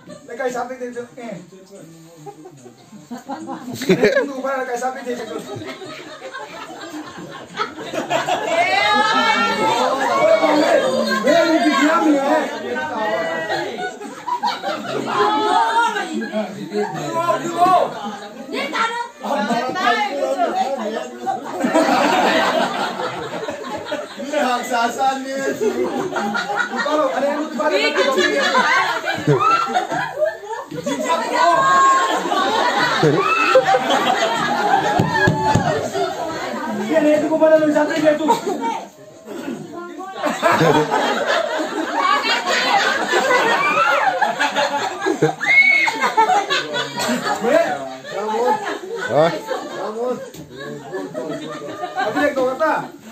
Lekai sapi deh tu. Tunggu pada lekai sapi deh tu. Ini diam ni Ni tak ada. Ini hak sasan ni. Kalau ada yang lupa lagi Dia ni tu kepada lu satu dia tu. Ah. Kamu. Apa yang kau kata?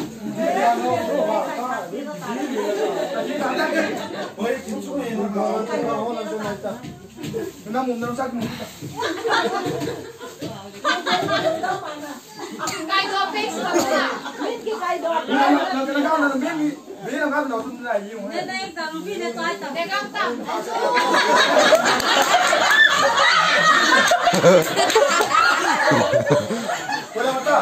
Kenapa mundur sakit? Cái đó fix rồi à? Cái đó. Nên đây giờ nó phi để tôi tập. Để con tập. Boleh mata?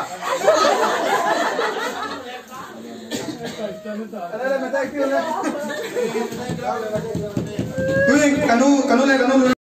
Ada mata itu na. Kanu